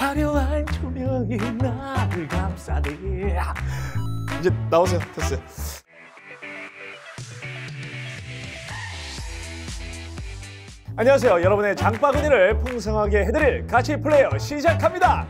화려한 조명이 나를 감싸네. 이제 나오세요. 됐어요. 안녕하세요. 여러분의 장바구니를 풍성하게 해드릴 가치 플레이어 시작합니다.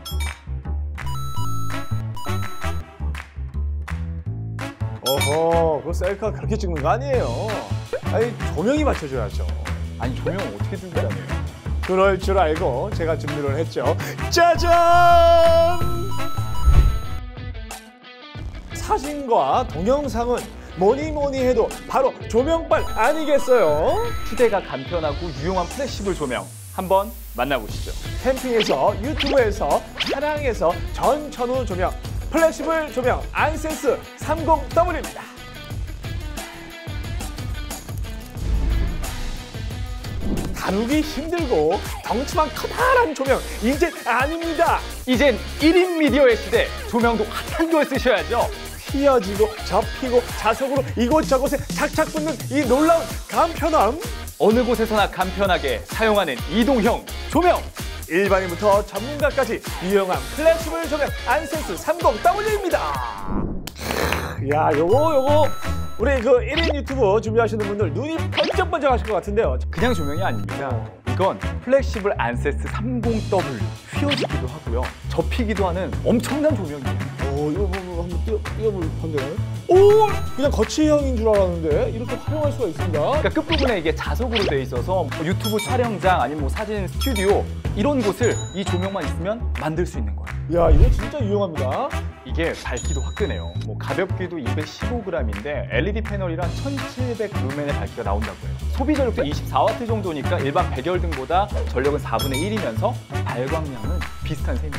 어허, 그 셀카 그렇게 찍는 거 아니에요. 아니, 조명이 맞춰줘야죠. 아니 조명 어떻게 들고 다녀요? 그럴 줄 알고 제가 준비를 했죠. 짜잔! 사진과 동영상은 뭐니 해도 바로 조명빨 아니겠어요? 휴대가 간편하고 유용한 플래시블 조명 한번 만나보시죠. 캠핑에서, 유튜브에서, 차량에서 전천후 조명, 플래시블 조명 안센스 30W입니다. 다루기 힘들고 덩치만 커다란 조명 이젠 아닙니다. 이젠 1인 미디어의 시대, 조명도 핫한 걸 쓰셔야죠. 휘어지고 접히고 자석으로 이곳저곳에 착착 붙는 이 놀라운 간편함. 어느 곳에서나 간편하게 사용하는 이동형 조명. 일반인부터 전문가까지 유용한 플래시블 조명 안센스 30W입니다. 야, 요거 우리 그 1인 유튜브 준비하시는 분들 눈이 번쩍번쩍 하실 것 같은데요. 그냥 조명이 아닙니다. 이건 플래시블 안센스 30W. 휘어지기도 하고요. 접히기도 하는 엄청난 조명이에요. 이거 한번 띄워볼 건데요. 오! 그냥 거치형인 줄 알았는데 이렇게 활용할 수가 있습니다. 그러니까 끝부분에 이게 자석으로 돼 있어서 뭐 유튜브 촬영장 아니면 뭐 사진 스튜디오 이런 곳을 이 조명만 있으면 만들 수 있는 거예요. 야, 이거 진짜 유용합니다. 이게 밝기도 화끈해요. 뭐 가볍게도 215g인데 LED 패널이랑 1700 루멘의 밝기가 나온다고 해요. 소비 전력도 24W 정도니까 일반 백열등보다 전력은 4분의 1이면서 발광량은 비슷한 셈이죠.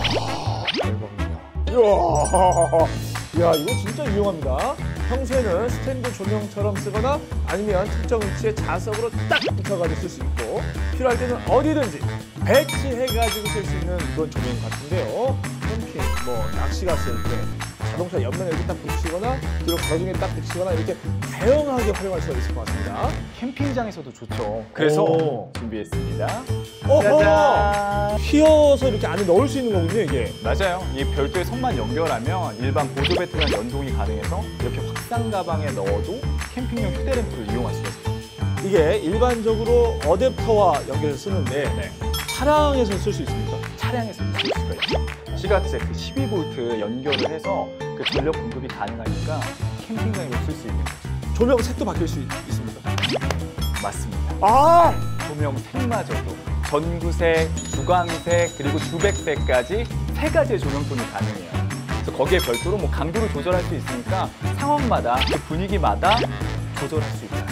야, 이거 진짜 유용합니다. 평소에는 스탠드 조명처럼 쓰거나 아니면 특정 위치에 자석으로 딱 붙여가지고 쓸 수 있고 필요할 때는 어디든지 배치해가지고 쓸 수 있는 그런 조명 같은데요. 캠핑, 낚시 갔을 때 자동차 옆면에 이렇게 딱 붙이거나 뒤로 가중에 딱 붙이거나 이렇게 다양하게 활용할 수가 있을 것 같습니다. 캠핑장에서도 좋죠. 그래서 준비했습니다. 짜잔! 휘어서 이렇게 안에 넣을 수 있는 거군요, 이게. 맞아요. 이 별도의 선만 연결하면 일반 보조 배터리랑 연동이 가능해서 이렇게 확산 가방에 넣어도 캠핑용 휴대램프를 이용할 수가 있어요. 이게 일반적으로 어댑터와 연결해서 쓰는데 차량에서 쓸 수 있습니까? 차량에서 쓸 수가 있어요. 시가잭 12V 연결을 해서 그 전력 공급이 가능하니까 캠핑장에서 쓸 수 있는 거죠. 조명 색도 바뀔 수 있습니까? 맞습니다. 조명 색마저도 전구색, 주광색, 그리고 주백색까지 3가지의 조명톤이 가능해요. 그래서 거기에 별도로 강도를 조절할 수 있으니까 상황마다 그 분위기마다 조절할 수 있다.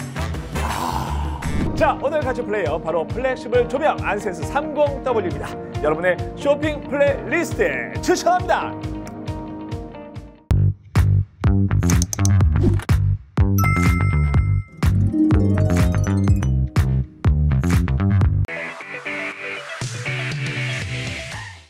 자, 오늘 같이 플레이어 바로 플렉시블 조명 안센스 30W입니다. 여러분의 쇼핑 플레이리스트에 추천합니다.